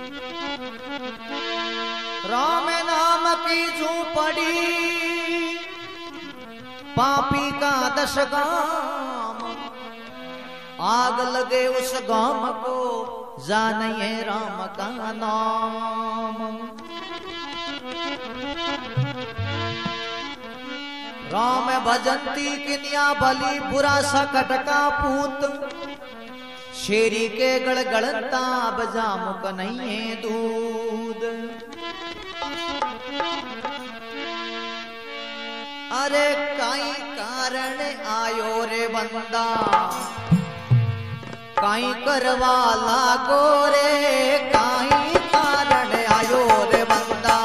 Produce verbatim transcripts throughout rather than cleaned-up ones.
राम नाम की झूपड़ी पापी का दश गाम, आग लगे उस गाम को जानिए राम का नाम। राम भजंती किनिया भली बुरा सकट का पूत, शेरी के गड़गड़ता बजामुक नहीं है दूध। अरे काई कारण आयो रे बंदा, काई करवा लागो रे, काई कारण आयो रे बंदा।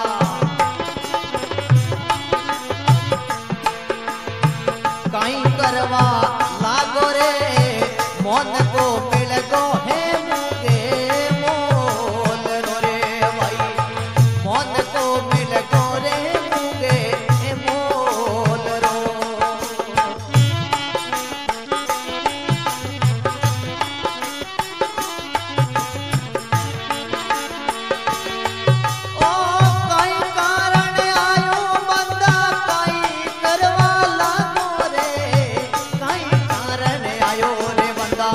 काई करवा लागो रे, मन को मिल गो है मुझे मोल रो रे भाई, मन को मिल गो रे मुझे मोल रो। ओ काई कारण आयो बंदा, काई करवा लागो रे, काई कारण आयो रे बंदा,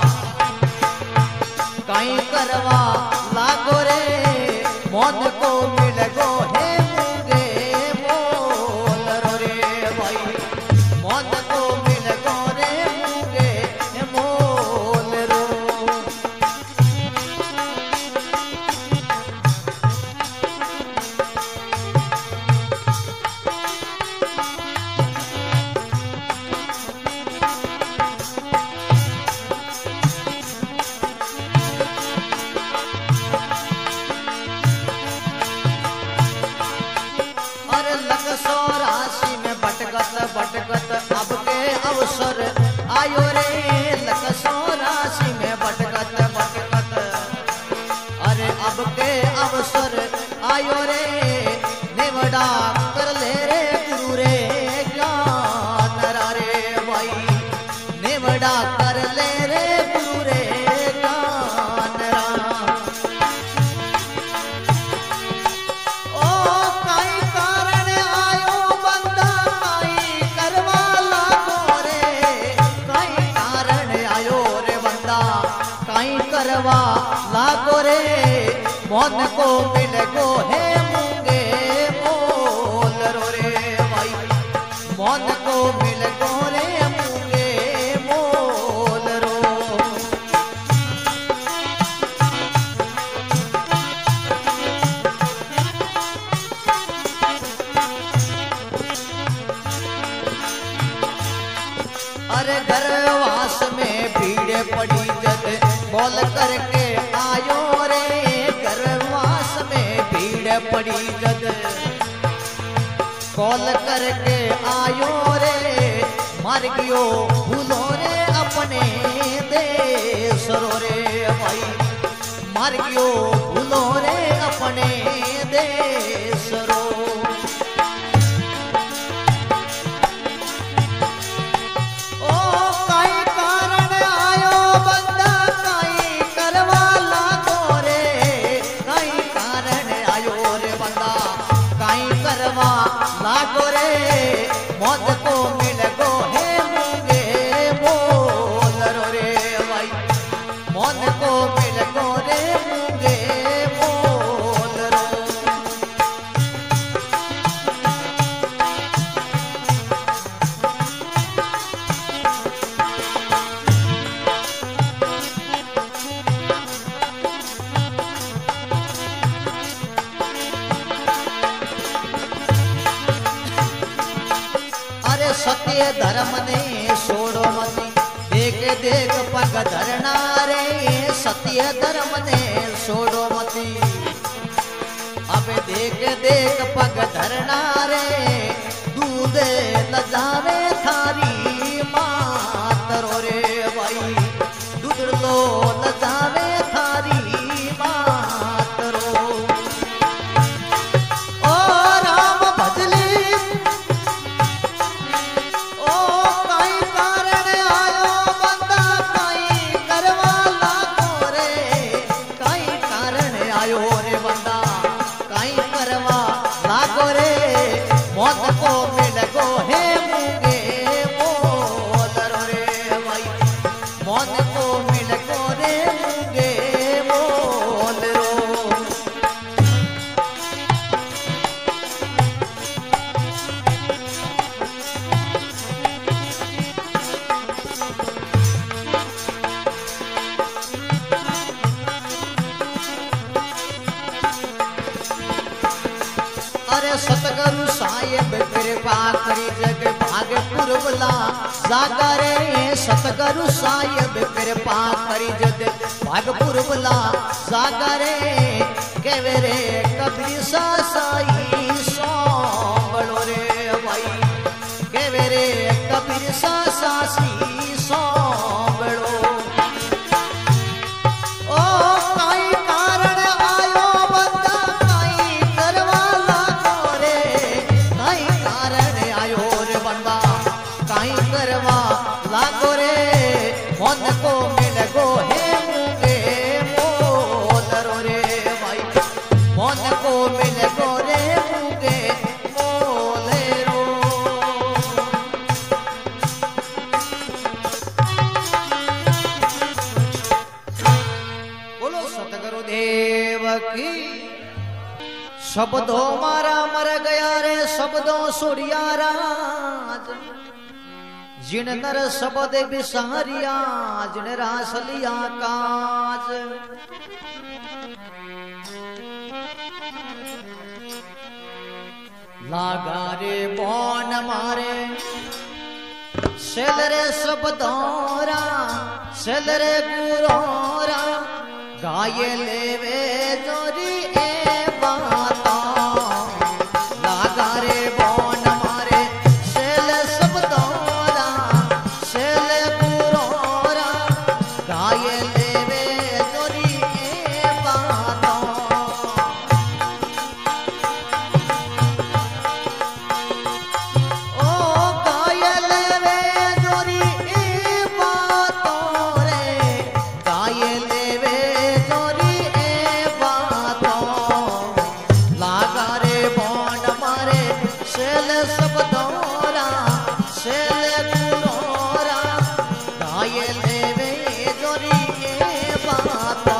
काई करवा लागो रे, मौत को मिल गो है मुझे मोल रो रे भाई, मौत को मिल गो रे मुझे मोल रो। अरे लग सौ राशि में भटकत भटकत अब के अवसर आयो रे, लग सौ राशि में भटकत भटकत, अरे अब के अवसर आयो रे, निवड़ा कर ले रे गुरु रे ज्ञान रे भाई, निवड़ा कर ले रे गुरु रे ज्ञान रा। ओ काई कारण आयो बंदा, काई करवा लागो रे, काई कारण आयो रे बंदा, काई करवा लागो रे, मन को मिल गो है मुझे मोल रो रे भाई, मन को मिल गो रे मुझे मोल रो। अरे घरवास में भीड़ पड़ी जग बोल करके आयो रे, घरवास में भीड़ पड़ी जग कॉल करके आयो रे, मर गयो भूलो रे अपने देश रो रे भाई, मर गयो भूलो रे अपने देश रो। ओ काई कारण आयो बंदा, काई करवा लागो रे, काई कारण आयो रे बंदा, काई करवा लागो रे, मौत को मिल गो है मुझे मोल रो रे भाई, मौत को मिल गो रे मुझे मोल रो। अरे सत्य धर्म ने छोड़ो मती, देख देख पग धरना रे, सत्य धर्म ने छोड़ो मती, अब देख देख पग धरना रे, दूध लजावे थारी मात रो रे भाई, दूध लो लजावे थारी मात रो। ओ राम भजली, ओ काई कारण आयो बंदा, काई करवा लागो रे, काई कारण आयो रे बंदा काई करवा लागो रे मौत को मिल गो हे मुंगे बोल रे भाई मौत को मिल गो रे मुंगे बोल रो। अरे सतगुरु साहेब कृपा करी जग भाग पुरवला जागा रे सतगुरु साहेब कृपा करी जग भाग पुरवला जागा रे केवे रे कबीर सा साई सांभळो रे भाई केवे रे कबीर सा सासी सांभळो। ओ काई कारण आयो बंदा काई करवा लागो रे काई कारण आयो रे बंदा काई करवा लागो रे मन को मिल गो हे मुंगे बोल रो रे भाई मन को मिल गो रे मुंगे बोल रो। बोलो सतगुरु देव की। शब्दों मारा मर गया रे शब्दों सुरिया राज जिन नर शब्द बिसारिया जिन रास लिया काज। लागा रे बौन मारे सेल रे शब्दोरा सेल रे गुरोरा गाये लेवे जोरी ए बाता। लागा रे बौन मारे सेल शब्दोरा सेल गुरोरा गाये लेवे जोरी ए बाता। ओ गाये लेवे जोरी ए बातों रे गाये लेवे जोरी ए बातों। लागा रे बौन मारे सेल शब्दोरा सेल गुरोरा गाये लेवे जोरी ए बातों।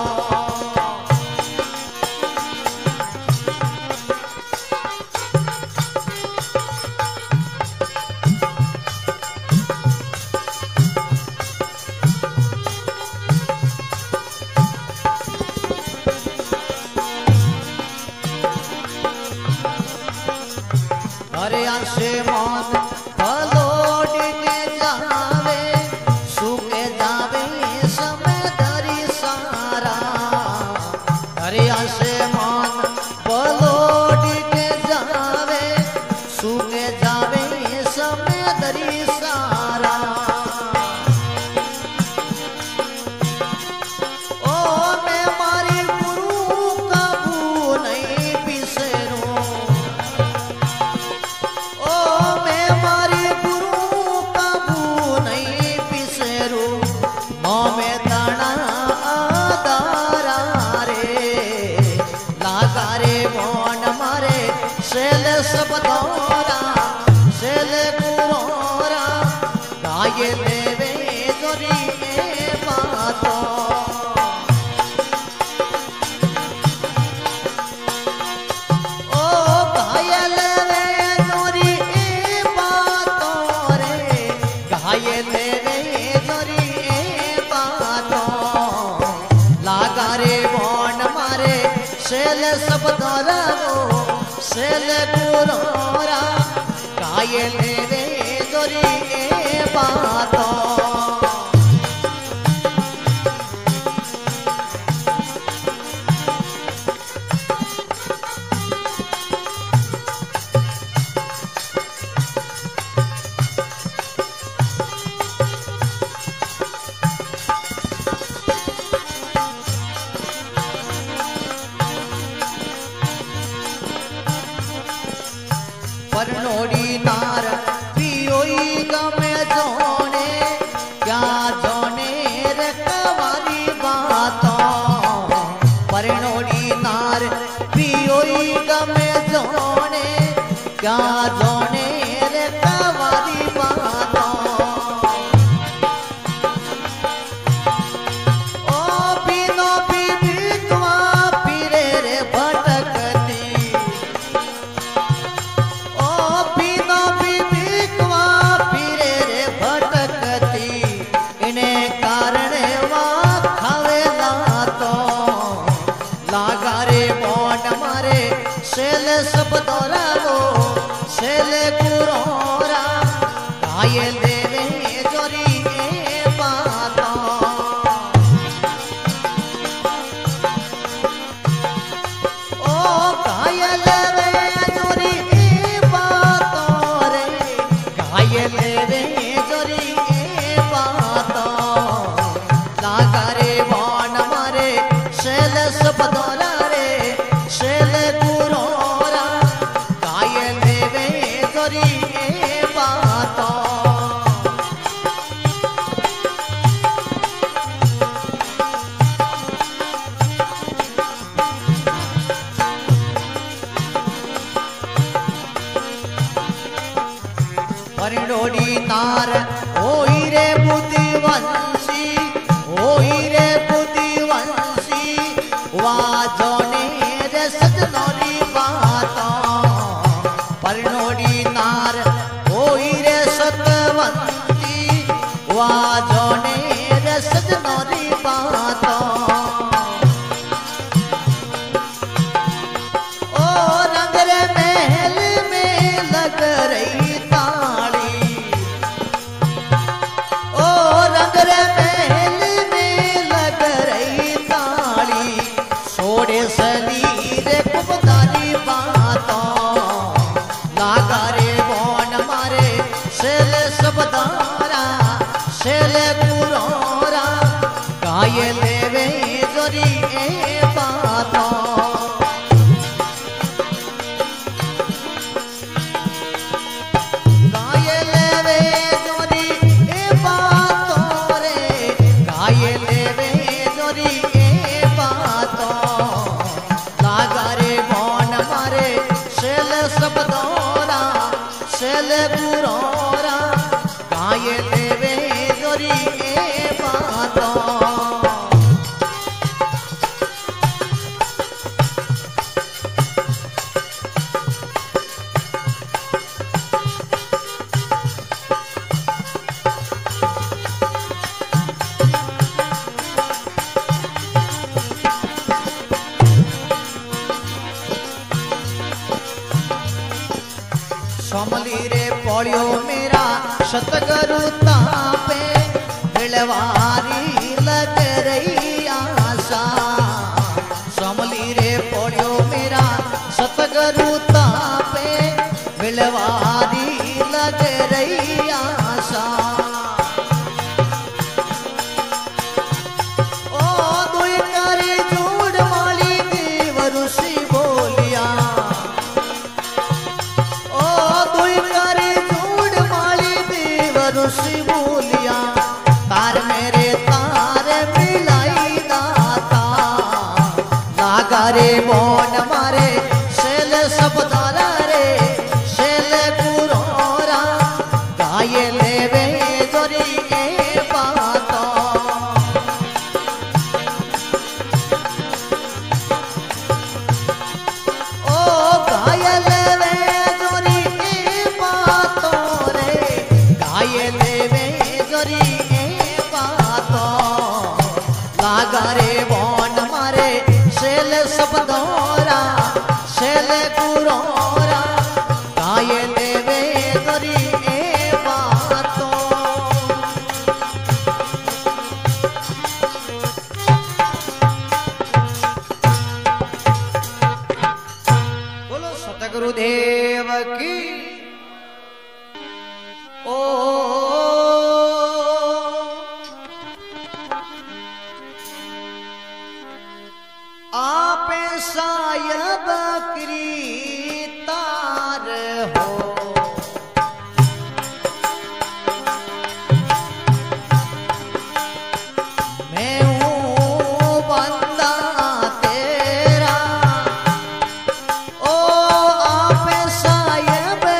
अरे आशे मन पलोट के जावे सूखे जावे समय दरी सारा। अरे आशे मन पलोट के जावे सूखे जावे समय दरी सारा। ओ मैं मारी गुरु कबू नहीं बिसरूं। ओ मैं मारी गुरु कबू नहीं बिसरूं माँ में दाना आदारा रे। लागा रे बौन मारे सेल शब्दोरा सेल गुरोरा गाये लेवे जोरी ए बातों। ओ गाये लेवे जोरी ए बातों रे गाये लेवे जोरी ए बातों। लागा रे बौन मारे सेल शब्दोरा सेल गुरोरा गाये लेवे जोरी ए बातों। परनोड़ी नार पियोई गमे जोने क्या जोने रे कवारी बातों। परनोड़ी नार जाने रे कवारी बातों ओ बिनो बिबिकवा फिरे रे भटकती ओ बिनो बिबिकवा फिरे रे भटकती इन्हें कारणे वा खावेला तो लागा रे बोंड मारे शेल सब दोरावो शेल कुरोरा घायल रे जोरी ए बातों ओ घायल रे जोरी ए बातों रे घायल रे जोरी ए बातों लागा रे बोंड मारे शेल सब दोरा रे शेल कुरोरा घायल रे जोरी ए बातों परिणोड़ी नार ओई रे बुद्धिवंशी ओई रे बुद्धिवंशी वा जोने रे सजनोरी बातों परिणोड़ी नार ओई रे सतवंती वा जोने रे सजनोरी बातों ओ रंग रे महल में लग रही ताड़ी ओ रंग रे महल में लग रही ताड़ी सोड़े सलीर कुबदारी बातों लागा रे बोन मारे शेल सबदारा शेल कुरोरा घायल वे जोरी ए बातों घायल वे जोरी ए बातों रे घायल वे जोरी ए बातों लागा रे बोन मारे शेल सब दोरा शेल कुरोरा घायल वे जोरी ए बातों सोमली रे पड़ियो मेरा सतगुरु तापे बिलवारी लग रही आशा सोमली रे पड़ियो मेरा सतगुरु तापे बिलवारी लग रही आशा ओ दुई करे जोड़ माली देव ऋषि बोलिया ओ दुई करे जोड़ माली देव ऋषि बोलिया तार मेरे तार मिलाई दाता लागा रे बोन मारे शेल सब दारा रे शेल कुरोरा घायल वे जोरी ए बातों ओ घायल वे जोरी ए बातों रे घायल वे जोरी ए बातों लागा रे बोन मारे शेल सब दोरा शेल कुरोरा घायल वे जोरी ए बातों बोलो सतगुरुदेव की ओ आप सायब की तार हो मैं हूँ बंदा तेरा ओ आप सायब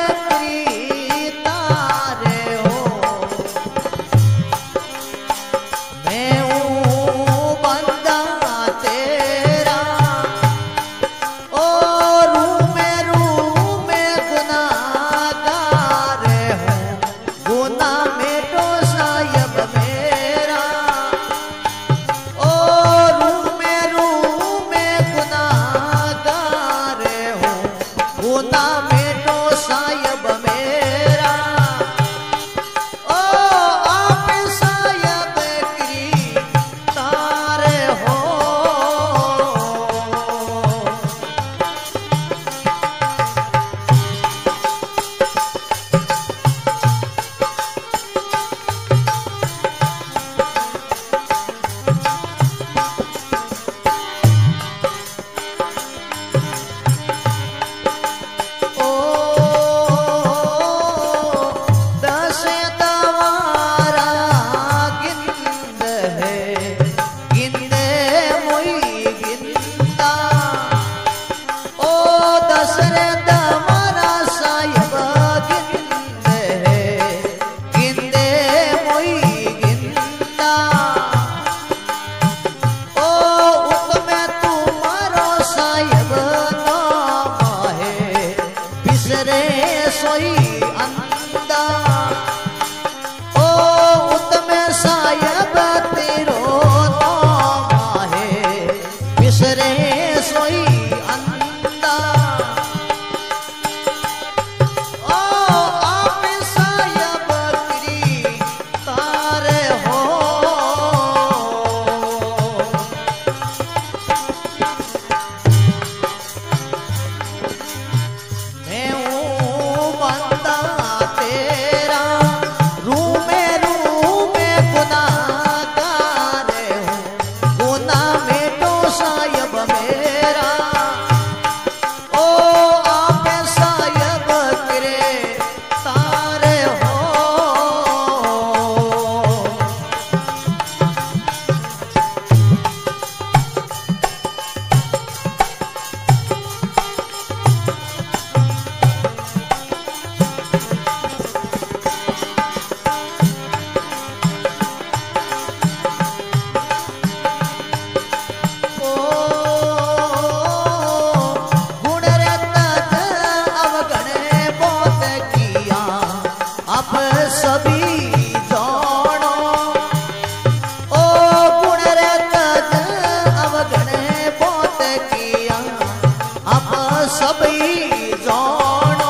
सभी जानो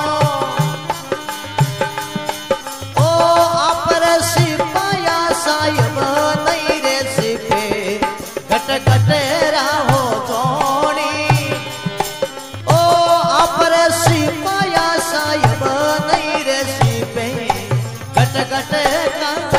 ओ आपर सिपाया साहिब नहीं रे सिपे घट घट राहो जोड़ी ओ आपर सिपाया साहिब नहीं रे सिपे घट घट का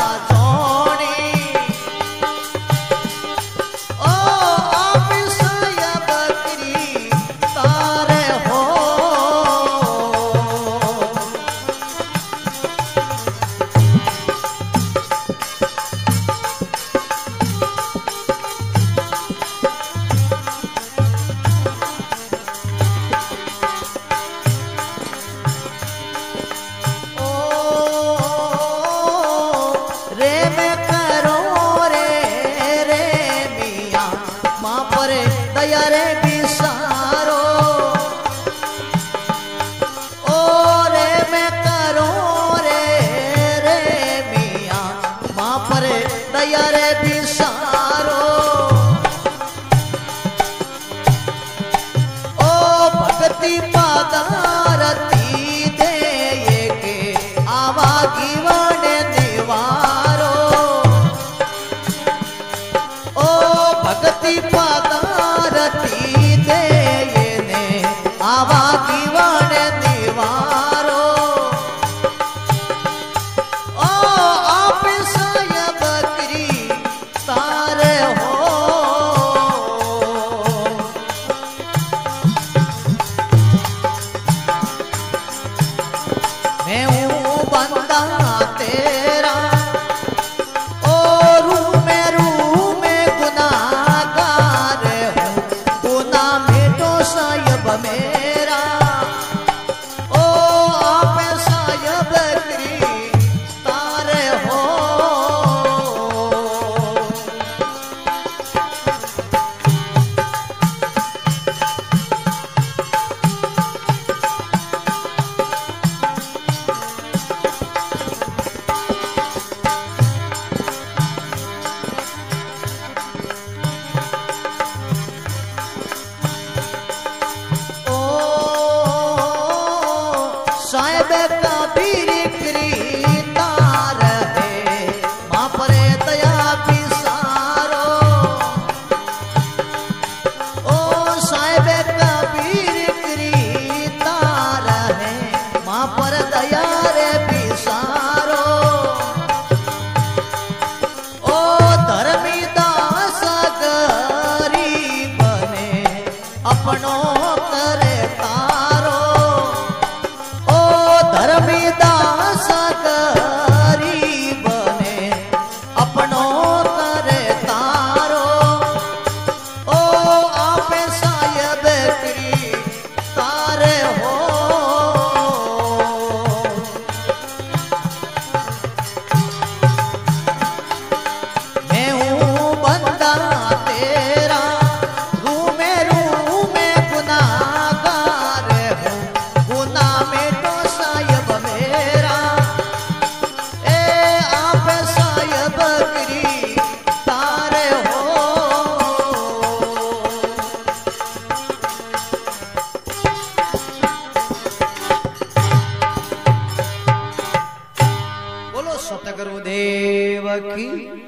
गुरुदेव की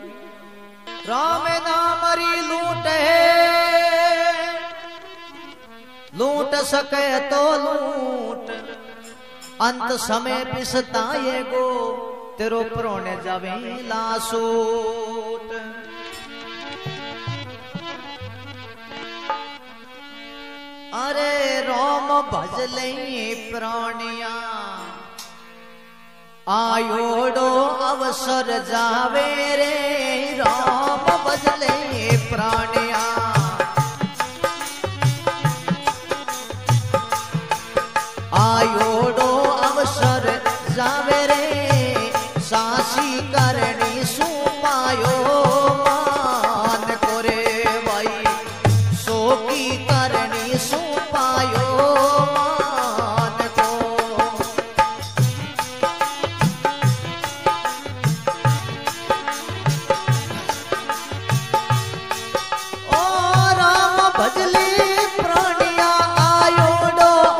राम नामरी लूट है लूट सके तो लूट अंत समय पिसताए गो तेरो प्रोने जावे लासूट। अरे रोम भजले प्राणिया आयोडो अवसर जावे रे राम भजले प्राणिया। आयोडो अवसर जावे रे सासी करनी सुपायो मान कोरे भाई सो की करनी सुपायो मान को। ओ राम भजले प्राणिया आयोडो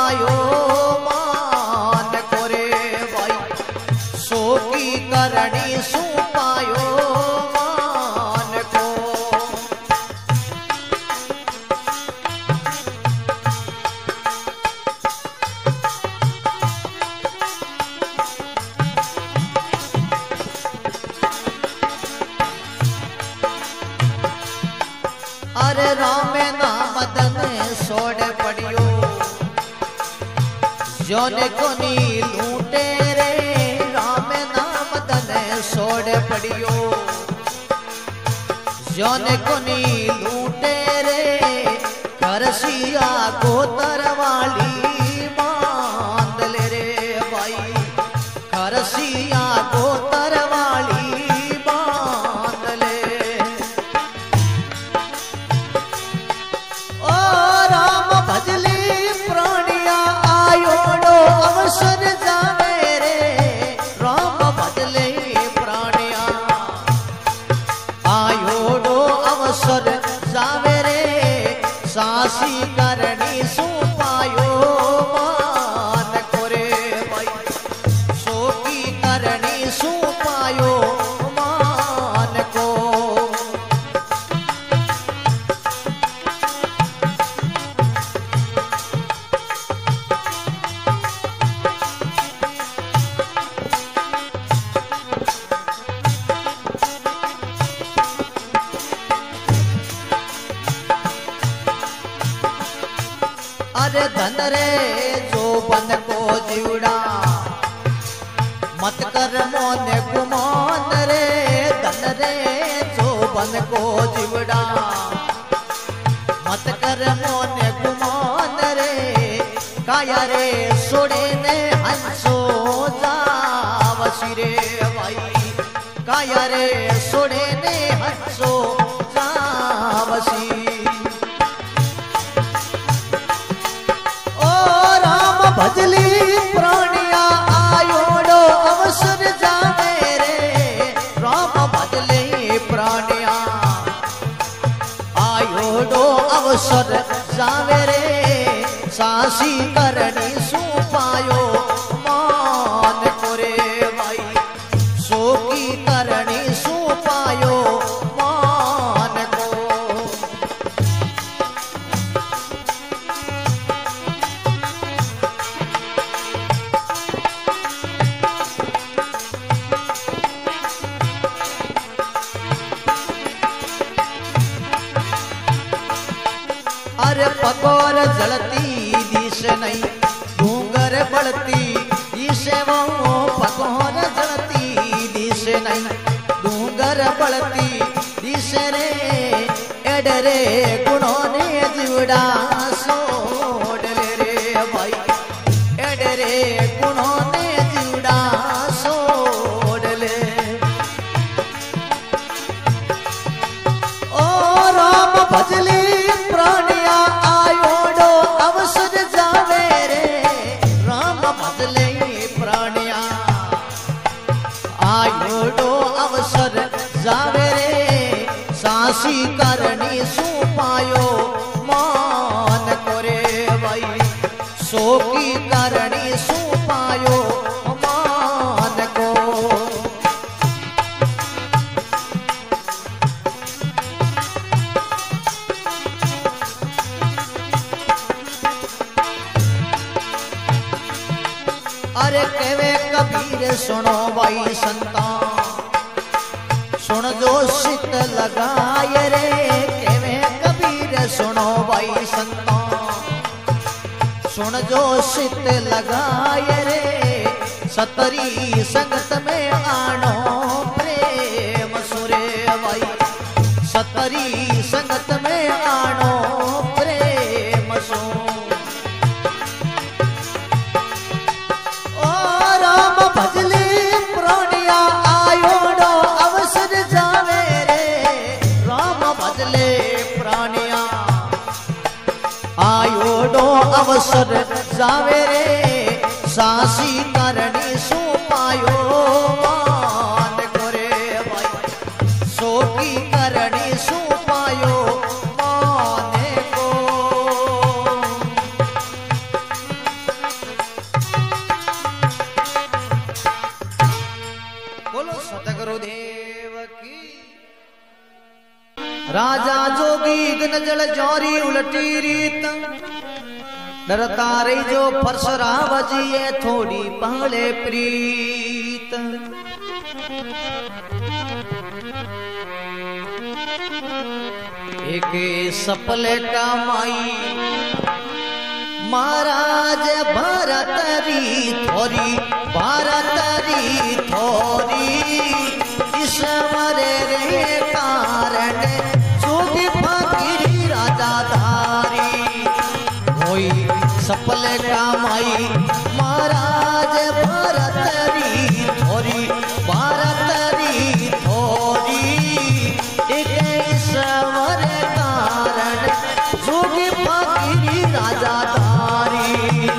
पायो मान कोरे भाई सो की करणी सु पायो मान को। अरे राम ना मदन सोड़ पड़ियो जोने कोनी लूटे रे राम ना मदन सोड़ पड़ियो जोने कोनी लूटे रे करसिया गोतर वाली बांध ले रे भाई करसिया गोतर वाली बांध ले। भजली प्राणिया आयोड़ो अवसर जावे रे राम भजले प्राणिया आयोड़ो अवसर जावे रे सासी करणी सु पायो मान कोरे भाई सो की करणी सु पायो मान को। अरे धन रे जो बन को जीवड़ा मत कर मोन गुमान रे धन रे जो बन को जीवड़ा मत कर मोन गुमान रे काया रे सोड़े ने हंसो जावसी रे भाई काया रे सोड़े ने हंसो जावसी। भजली प्राणिया आयोड़ो अवसर जावे रे राम भजले प्राणिया आयोड़ो अवसर जावे रे सासी करणी सु पायो मान कोरे भाई सो की करणी सु पायो मान को। अरे पकोर जलती दिश नहीं डूंगर बढ़ती दिशे वो पकोर जलती दिश नहीं डूंगर बढ़ती दिशे रे एडरे गुणों ने जुड़ा सोड़ ले रे भाई एडरे गुणों ने जुड़ा सोड़ ले। ओ राम भजली प्राणिया आयोड़ो अवसर जावे रे राम भजले प्राणिया आयोड़ो अवसर जावे रे सासी करणी सु पायो मान कोरे भाई सो की करणी सु पायो मान को। अरे केवे कबीर सुनो भाई संता सुन जो सित लगाए रे केवे कबीर सुनो भाई संता सुन जो सित लगाए रे सतरी संगत में आनो प्रेम सुरे भाई सतरी संगत में आनो प्रेम सु। भजली प्राणिया आयोड़ो अवसर जावे रे राम भजले प्राणिया आयोड़ो अवसर जावे रे सासी करणी सु पायो मान कोरे भाई सो की करणी सु पायो मान को। राजा जोगी गन जल जौरी उलटी रीत डरता रही जो परसरा बजिए थोड़ी पहले प्रीत एक सपले का माई महाराज भरतरी थोरी भरतरी थोरी ईश्वर रे कारण जोगी फकीरी राजा धारी होई सपले का माई महाराज भरतरी थोरी भरतरी थोरी एक ईश्वर कारण जोगी फकीरी राजा धारी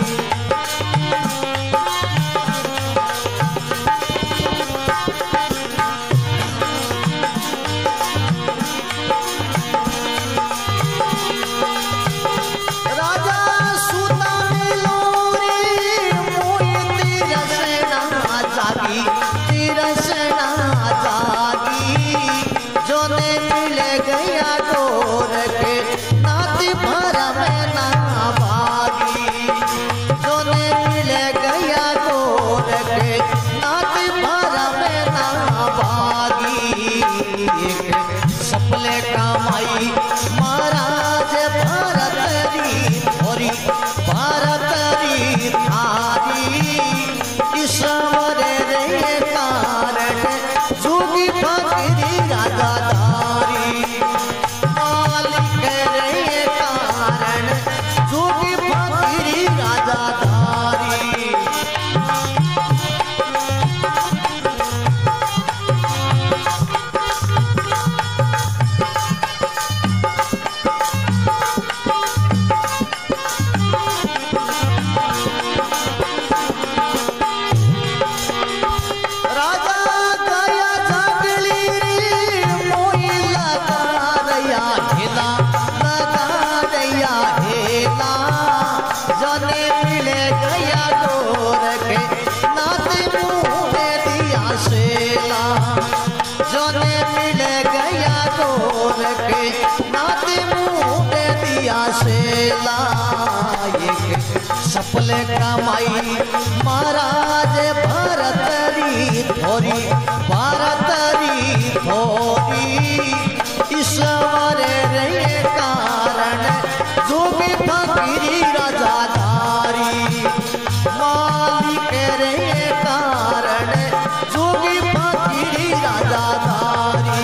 सपले का माई महाराज भरतरी थोरी भरतरी थारी ईश्वर रे कारण जोगी फकीरी राजा धारी मालिक रे कारण जोगी फकीरी राजा धारी सपले का माई महाराज भरतरी थोरी भरतरी थोरी ईश्वर रे कारण जोगी फकीरी राजा धारी मालिक रे कारण जोगी फकीरी राजा धारी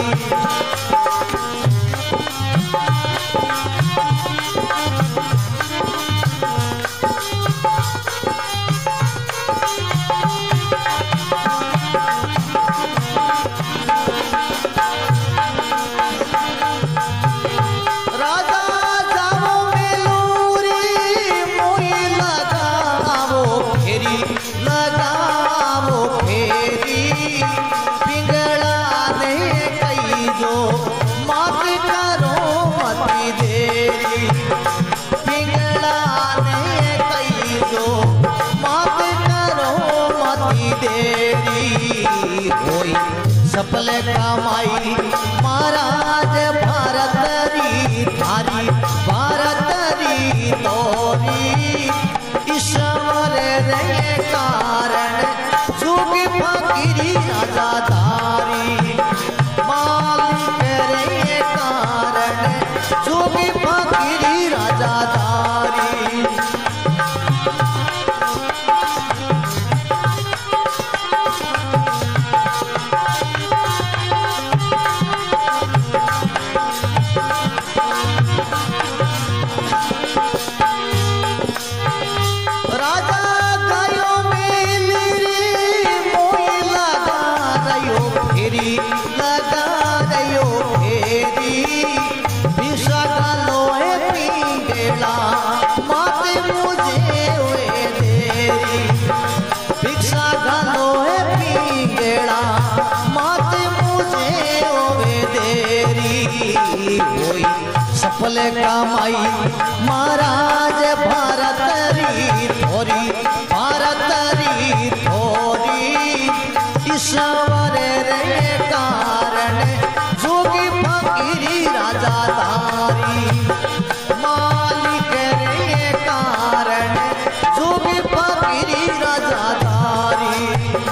सपले का माई महाराज भरतरी थारी भरतरी तोरी ईश्वर रे कारण जोगी फकीरी राजा धारी मालिक रे कारण जोगी फकीरी राजा धारी सपले का माई महाराज भरतरी थोरी भरतरी थोरी ईश्वर रे कारण जोगी फकीरी राजा फकीरी राजा धारी।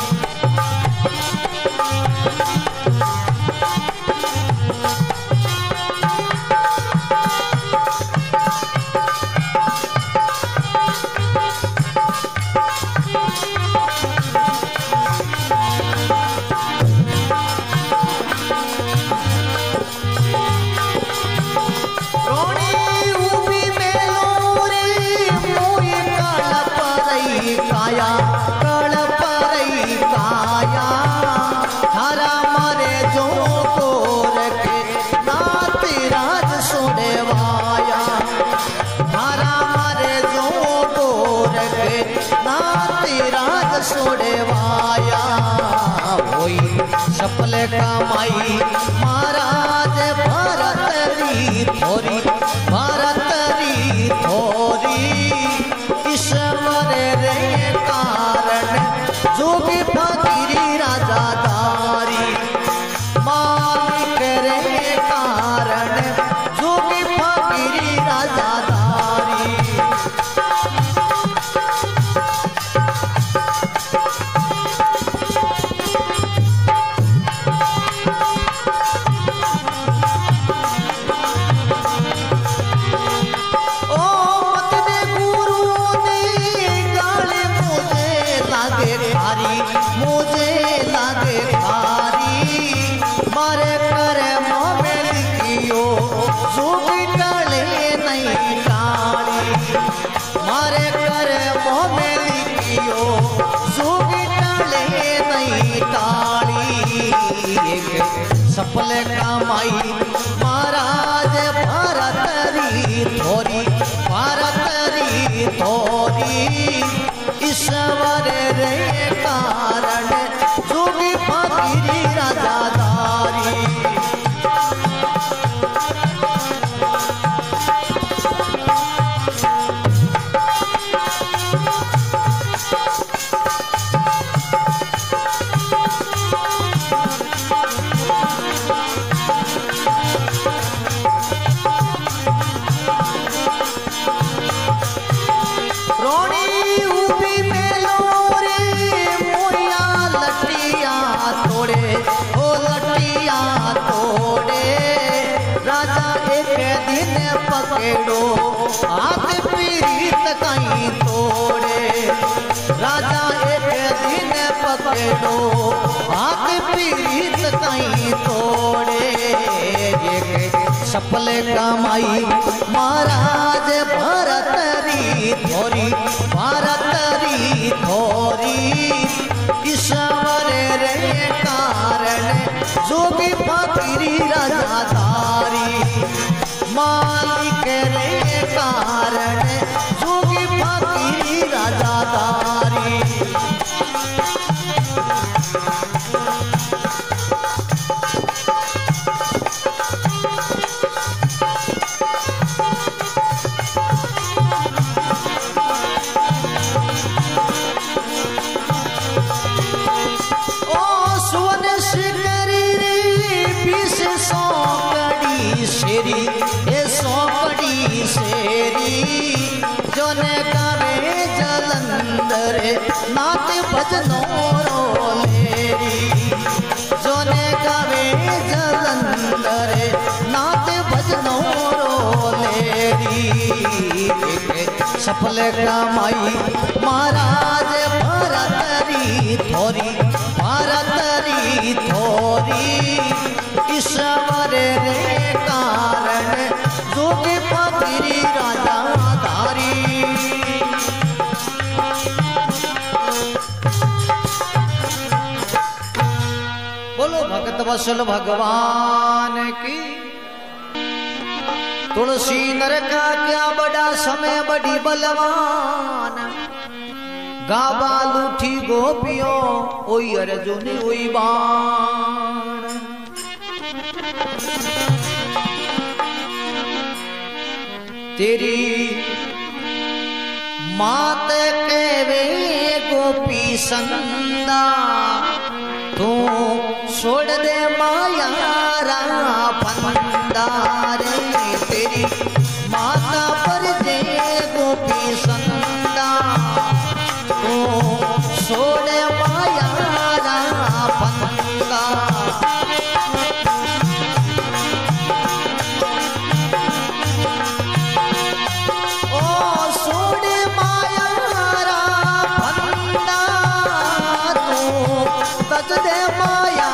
सफल कमाई महाराज भरतरी थोरी भरतरी थोरी ईश्वर रे कारण जोगी फकीरी राजा धारी। मालिक रे कारण जोगी फकीरी राजा धारी। सफल कमाई महाराज भरतरी थोरी भरतरी थोरी ईश्वर रे कारण जोगी फकीरी राजा धारी। पकड़ो हाथ पीड़ित कहीं तोड़े। राजा एक दिन पकड़ो हाथ पीड़ित कहीं तोड़े। सफल कमाई महाराज भरतरी थोरी भरतरी थोरी ईश्वर रे कारण जोगी फकीरी राजा धारी। मालिक रे कारण जोगी फकीरी राजा धारी। ओ सुवन शिकारी रे बीस सौ कड़ी शेरी सोकड़ी शेरी जोने गावे जलंधर नात भजनो रोलेरी। जोने गावे जलंधर नात भजनो रोलेरी। सफल कमाई महाराज भरतरी थोरी भरतरी थोरी ईश्वर रे कारण जोगी फकीरी राजा धारी। बोलो भगत वत्सल भगवान की। तुलसी नर का क्या बड़ा समय बड़ी बलवान। गावा लूठी गोपियों ओई अर्जुन ओई बाण। तेरी मात के वे गोपी संदा तू छोड़ दे माया रा फंदा रे। तेरी माता पर जे गोपी संदा तू सोड़े माया फंदा ओ सोड़े माया फंदा तू तज दे माया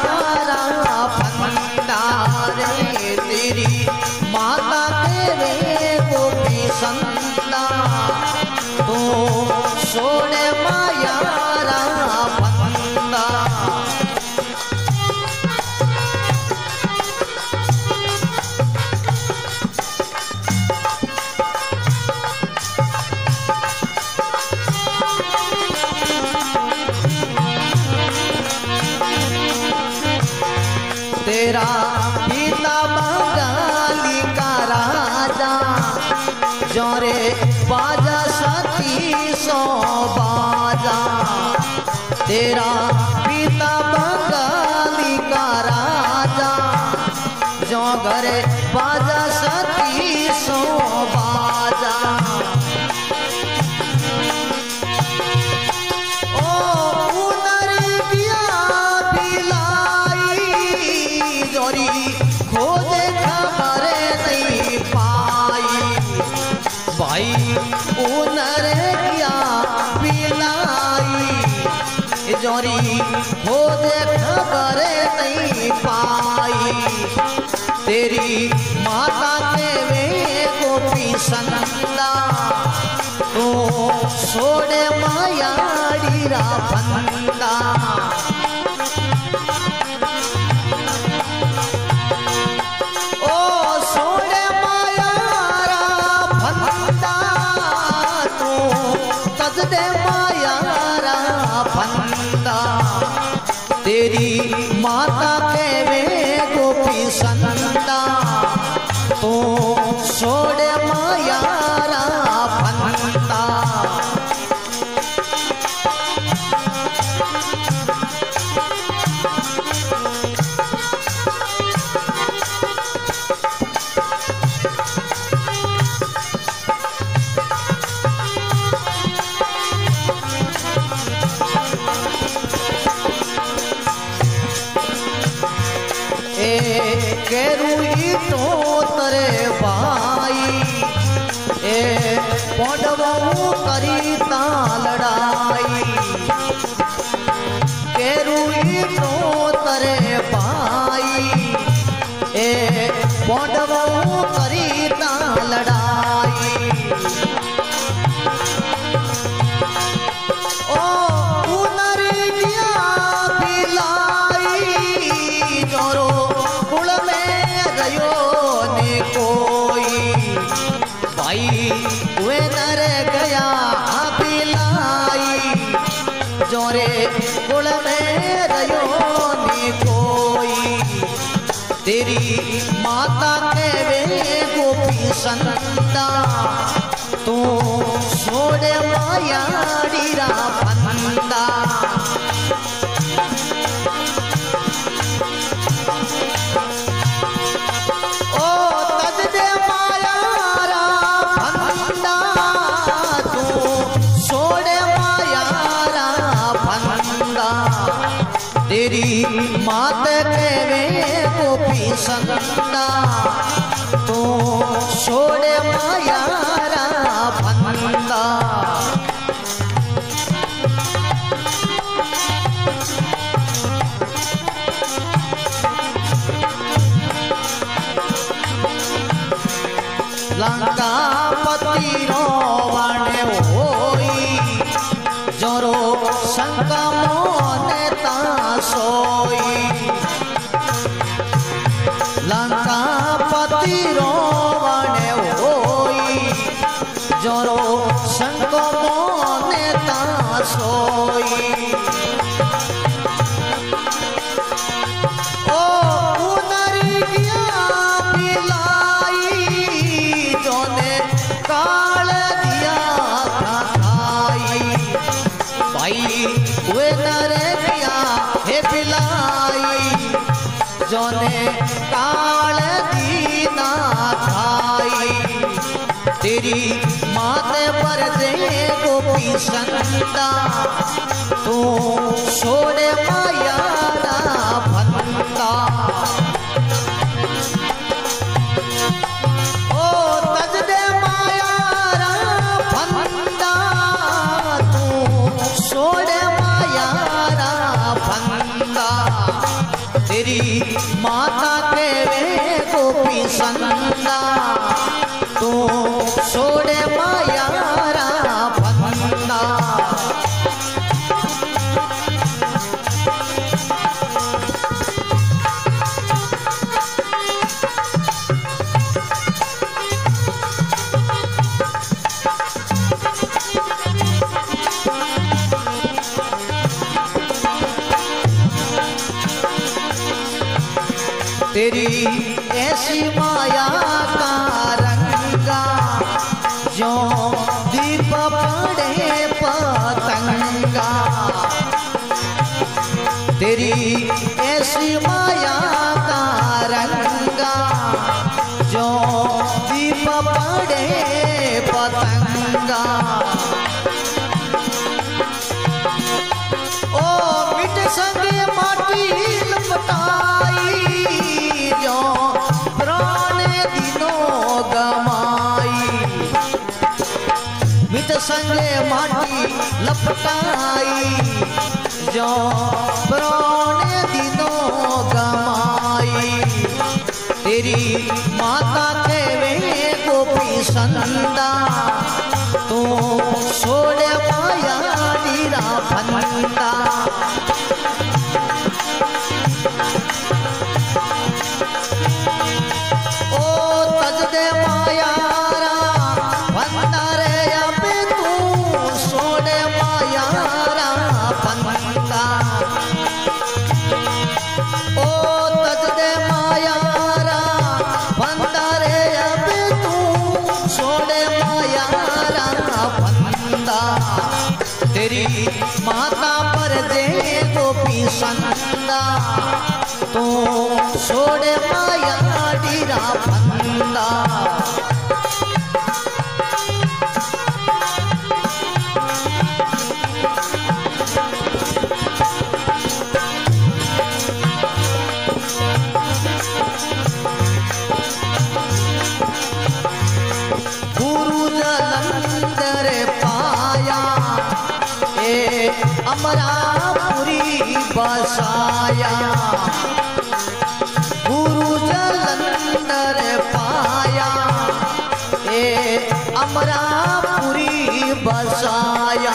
फंदा रे तेरी माता तेरे गोपी संता तू सोड़े माया फंदा तेरा पिता बंगाली का राजा जोरे बाजा सती सौ बाजा तेरा पिता बंगाली का राजा जो घरे बाजा सती सौ बाजा खोजे खबर नहीं पाई भाई उनर क्या पिलाई जोरी खोजे खबर नहीं पाई तेरी माता के वे गोपी संदा तो सोड़े माया डीरा फंदा दे माया फंदा तेरी माता के वे गोपी संता तो सोड़े माया फंदा केरुई तो तरे भाई ए पौडवू करी ता लड़ाई केरुई तो तरे भाई ए पौडवू करी ता लड़ाई ओ उनरी दिया पिलाई जोरो कुल में गयो ने कोई भाई वे नर गया पिलाई जोरे कुल में गयो ने कोई तेरी माता के वे गोपी संता तू सोड़े माया डीरा फंदा तेरी मात के वे गोपी संता तो सोड़े माया फंदा लंका पति रोवण होई जोरो शंका मोने सोई लंका पति रोवण होई जोरो शंक मोने सोई ओ उनरी गया पिलाई जोने काल दिया खाई भाई वे नरे हे पिलाई जोने काल दीना खाई तेरी माते पर दे गोपी संता तू छोड़े माया रा फंदा ओ तज दे माया रा फंदा तू छोड़े माया रा फंदा तेरी माता के वे गोपी संदा तू छोड़े माया रा फंदा तेरी ऐसी माया का रंगा जो दीप पड़े पतंगा तेरी ऐसी माया का रंगा जो दीप पड़े पतंगा ओ मिट संगे माटी लपटाई जो प्राण दिनों गमाई मिट संगे माटी लपटाई जो प्राण दिनों गमाई तेरी माता के वे गोपी संदा तू छोड़े माया डीरा फंदा ओ तज दे माया रा फंदा रे अब तू छोड़े माया रा फंदा ओ तज दे माया रा फंदा रे अब तू छोड़े माया रा फंदा तेरी माता पर जे गोपी संदा तू छोड़े माया डीरा फंदा गुरु जलंधर पाया ए अमरापुरी बसाया गुरु जलंधर पाया ए अमरापुरी बसाया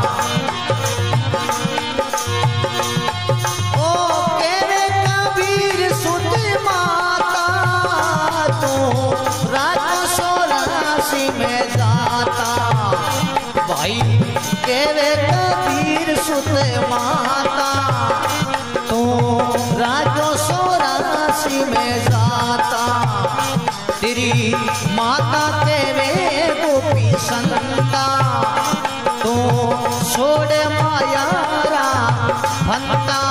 ओ केरे कबीर सुत माता तू रात सोरासी में जाता भाई केरे कबीर सुत माता तू राजो सोरासी में जाता तेरी माता के वे गोपी संता तू छोड़े माया रा फंदा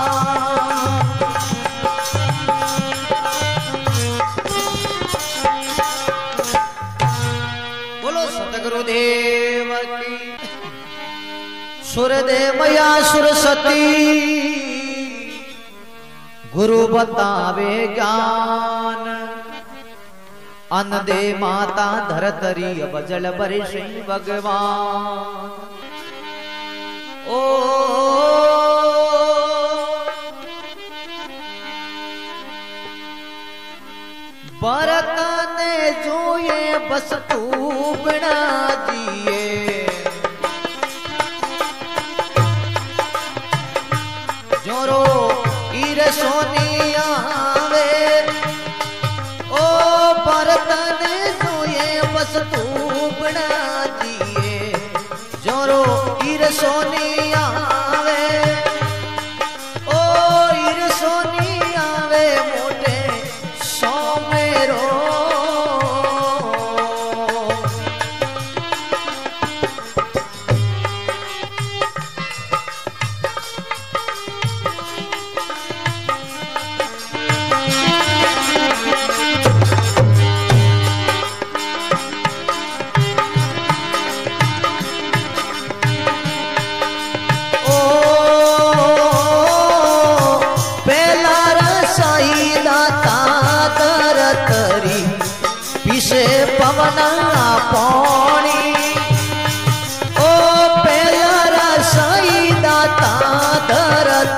बोलो सतगुरुदेव की सुरदेवया सुरसती गुरु बतावे ज्ञान अन्न दे माता धरतरी अब जल बरसे भगवान ओ बरतन जोए बस तू बिना जिए जोरो ईर सोनिया वे ओ बरतन जोए बस तू बिना जिए जोरो ईर सोनिया वे ओ ईर सोनिया वे मोटे सो मेरो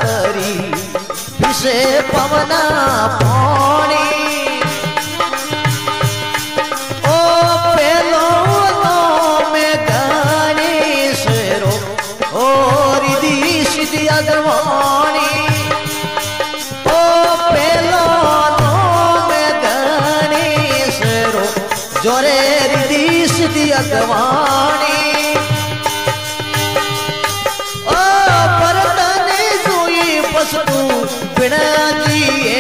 करी पिसे पवना पानी ओ पेलो तो में गणेश रो ओ रिधि सिद्धि अगवानी ओ पेलो तो में गणेश रो जोरे रिधि सिद्धि अगवानी तू बिना जिए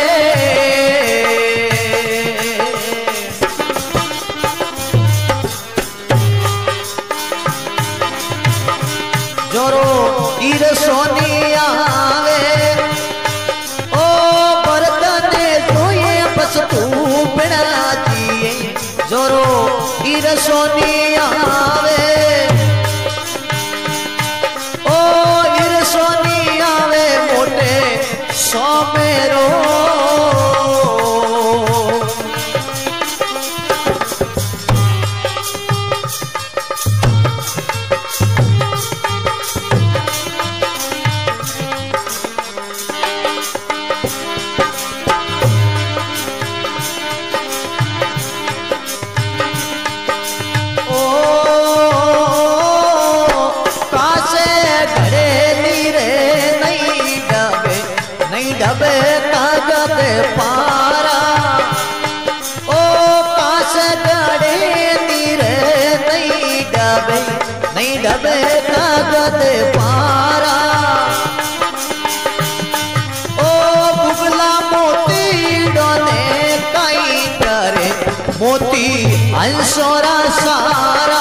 जोरो ईर सोनी आवे ओ बरतन धोए बस तू बिना जिए जोरो ईर सोनी आवे सो मेरो ओ कासे घड़े नीरे नहीं डबे नहीं डबे कागज पारा ओ कास गड़े नीरे नहीं डबे नहीं डबे कागज पारा ओ बुगला मोती डोने कई करे मोती अंसोरा सारा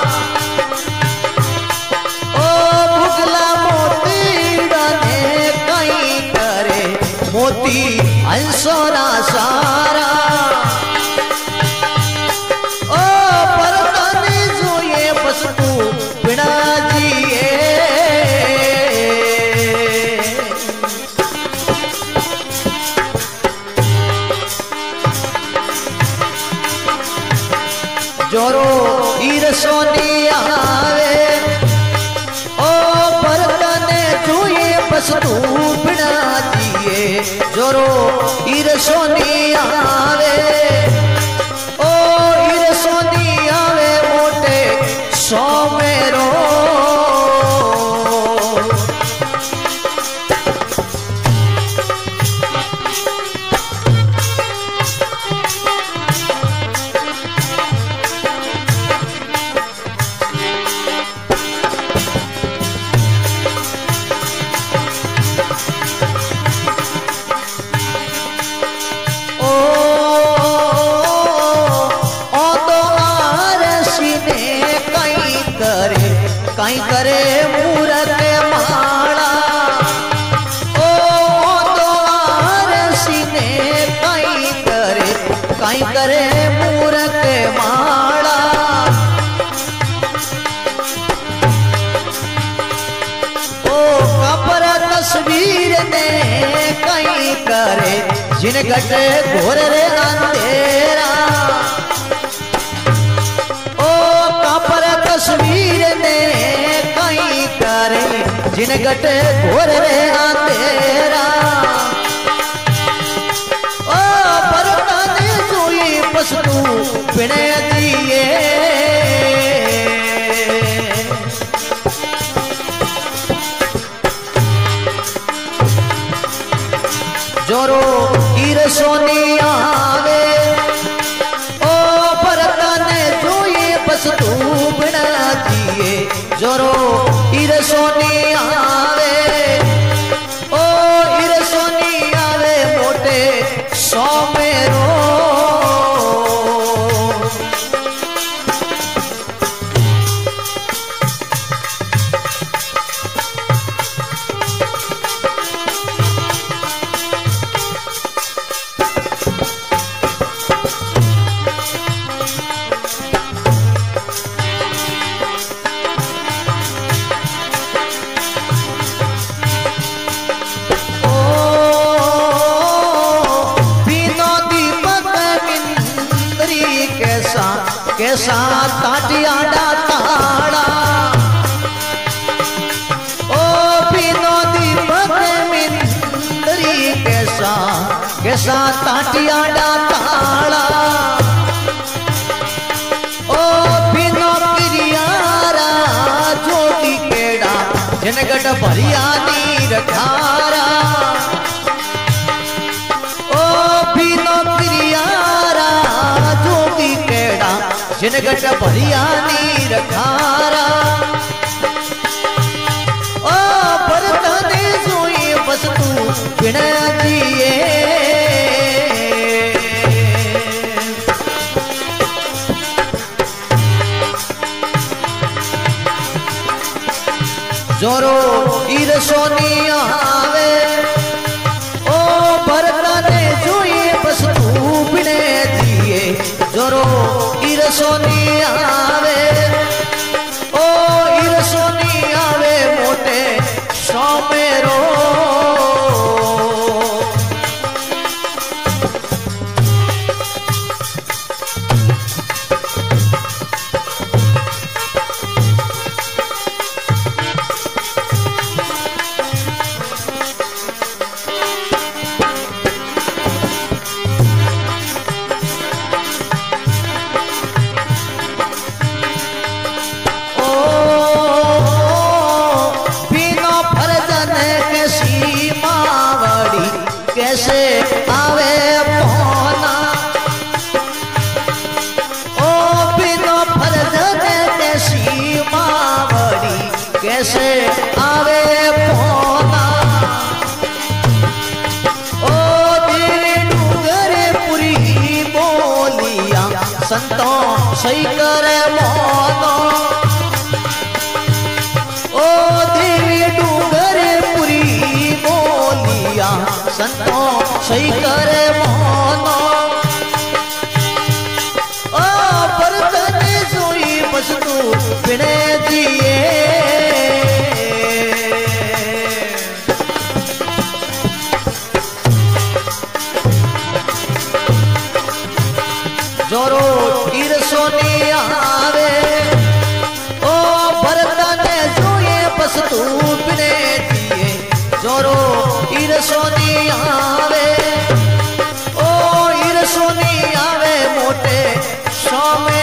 ओ बुगला मोती डोने कई करे मोती अंसोरा सारा ओ परताने जोए बस तू बिना जिए जोरो ईर सोनी आवे ओ परताने जोए बस तू बिना जिए जोरो ईर सोनी आवे ओ ईर सोनी आवे मोटे सो मेरो कई करे मूरत माला ओ तो आरसी ने कई करे कई करे मूरत माला ओ कपर तस्वीर ने कई करे जिन घटे घोर रे अंधेरा ओ कपर तस्वीर ने कई करे जिन घटे घोर रे अंधेरा ओ परताने जोई बस तू बिने दिए जोरो ईर सोनी आवे ओ परताने जोई बस तू बिना जिए जोरो ईर सोनी आवे ओ ईर सोनी आवे मोटे सो मेरो कैसा ताटिया ताड़ा ओ बिनो दीपक गिरसा ताटिया डा ताला ओ बिनो किरियारा जोगी केड़ा जनगढ़ भरिया नीर खारा ओ बिनो किरियारा जोगी केड़ा जनगढ़ भरिया नीर खारा ओ बरतने सोई बस तू बिना दिए जोरो ईर सोनी आवे ओ बरतने जोई बस तू बिने दिए जोरो ईर सोनी आवे ओ ईर सोनी आवे मोटे सोमेरो कैसे आवे पौना ओ बिनो फर्जन कैसी मावड़ी कैसे आवे पौना ओ देवी डूंगरे पुरी बोलिया संतों सही करे मोनो ओ देवी डूंगरे पुरी बोलिया संतों सही करे मोनो ओ बरतने सोई बस तू बिने दिए जोरो ईर सोनी आवे ओ बरतने सोई बस तू बिने दिए जोरो ईर सोनी आवे ओ ईर सोनी आवे मोटे सोमे